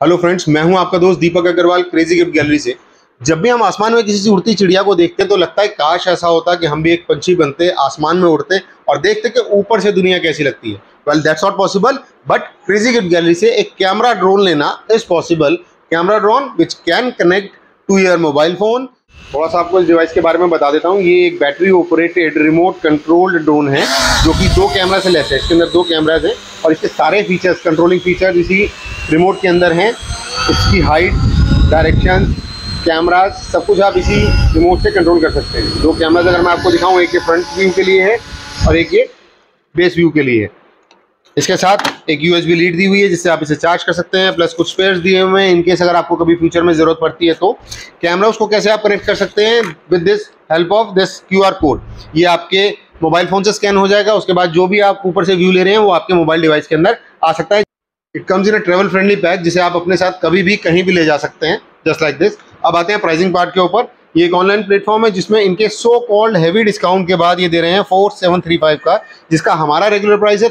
Hello friends, मैं हूं आपका दोस्त Deepak Agarwal crazy gift gallery से। जब भी हम आसमान में किसी सी उड़ती चिड़िया को देखते हैं तो लगता है काश ऐसा होता कि हम भी एक पंछी बनते, आसमान में उड़ते और देखते कि ऊपर से दुनिया कैसी लगती है। Well that's not possible, but crazy gift gallery से एक कैमरा ड्रोन लेना is possible. Camera drone which can connect to your mobile phone. थोड़ा सा आपको इस डिवाइस के बारे में बता देता हूँ। ये एक battery operated remote controlled drone है जो कि 2 कैमरा से लेस है। इसके अंदर 2 कैमराज हैं और इसके सारे फीचर्स, कंट्रोलिंग फीचर्स इसी रिमोट के अंदर हैं। इसकी हाइट, डायरेक्शन, कैमराज, सब कुछ आप इसी रिमोट से कंट्रोल कर सकते हैं। 2 कैमराज अगर मैं आपको दिखाऊँ, एक ये फ्रंट व्यू के लिए है और एक ये बेस व्यू के लिए है। इसके साथ एक USB लीड दी हुई है जिससे आप इसे चार्ज कर सकते हैं, प्लस कुछ स्पेयर्स दिए हुए हैं इनकेस अगर आपको कभी फ्यूचर में ज़रूरत पड़ती है तो। कैमरा उसको कैसे आप कनेक्ट कर सकते हैं with this help of this QR code. ये आपके मोबाइल फ़ोन से स्कैन हो जाएगा, उसके बाद जो भी आप ऊपर से व्यू ले रहे हैं वो आपके मोबाइल डिवाइस के अंदर आ सकता है। It comes in a travel friendly pack जिसे आप अपने साथ कभी भी कहीं भी ले जा सकते हैं, जस्ट लाइक दिस। अब आते हैं प्राइसिंग पार्ट के ऊपर। ये एक ऑनलाइन प्लेटफॉर्म है जिसमें इनके सो कॉल्ड हैवी डिस्काउंट के बाद ये दे रहे हैं 4735 का, जिसका हमारा रेगुलर प्राइस है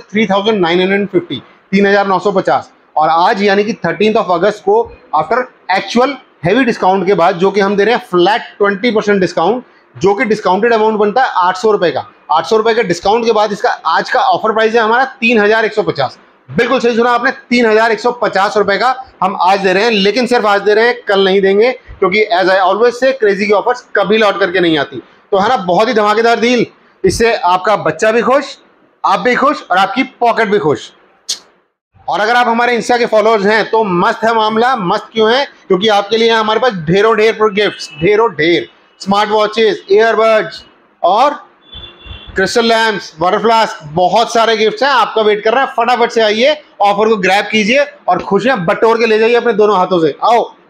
3950, 3950। और आज यानी कि 13 अगस्त को आफ्टर एक्चुअल हैवी डिस्काउंट के बाद जो कि हम दे रहे हैं फ्लैट 20% डिस्काउंट, जो कि डिस्काउंटेड अमाउंट बनता है 800 रुपये का। 800 रुपये के डिस्काउंट के बाद इसका आज का ऑफर प्राइस है हमारा 3150। बिल्कुल सही सुना आपने, 3150 रुपए का हम आज दे रहे हैं। लेकिन सिर्फ आज दे रहे हैं, कल नहीं देंगे, क्योंकि as I always say crazy की ऑफर्स कभी लौट करके नहीं आती। तो है ना, बहुत ही धमाकेदार डील। इससे आपका बच्चा भी खुश, आप भी खुश और आपकी पॉकेट भी खुश। और अगर आप हमारे इंस्टा के फॉलोअर्स हैं तो मस्त है मामला। मस्त क्यों है? क्योंकि आपके लिए हमारे पास ढेरों गिफ्ट्स, ढेर स्मार्ट वॉचेस, ईयरबड्स और क्रिस्टल लैम्प्स, वाटर फ्लास्क, बहुत सारे गिफ्ट्स हैं। आपका वेट कर रहा है, फटाफट से आइए, ऑफर को ग्रैब कीजिए और खुशियां बटोर के ले जाइए अपने दोनों हाथों से। आओ।